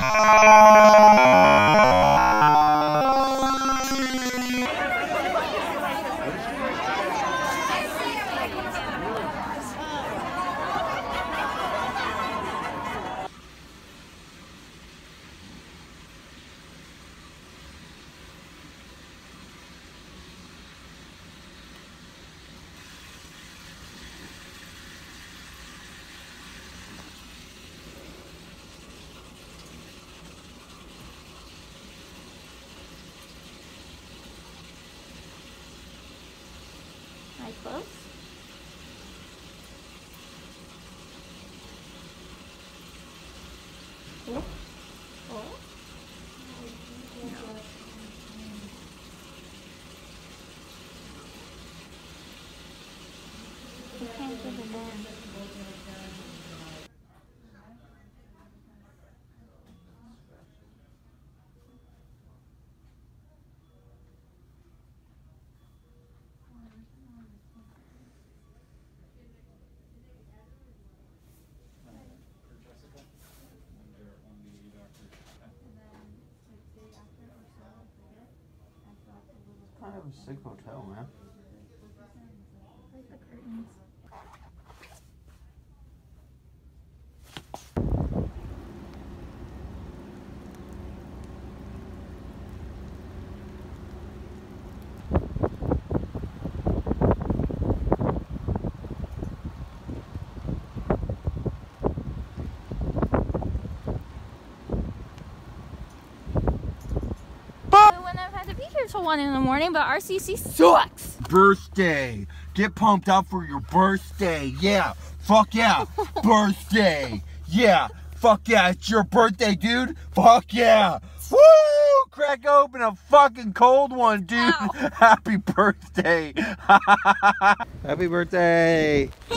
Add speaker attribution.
Speaker 1: Close. Oh. Oh. No. You can't give it in.
Speaker 2: Kind of a sick hotel, man.
Speaker 1: I like the curtains. I wouldn't have had to be here till 1 in the morning, but RCC sucks.
Speaker 2: Birthday. Get pumped up for your birthday. Yeah. Fuck yeah. Birthday. Yeah. Fuck yeah. It's your birthday, dude. Fuck yeah. Woo! Crack open a fucking cold one, dude.
Speaker 1: Ow.
Speaker 2: Happy birthday. Happy birthday.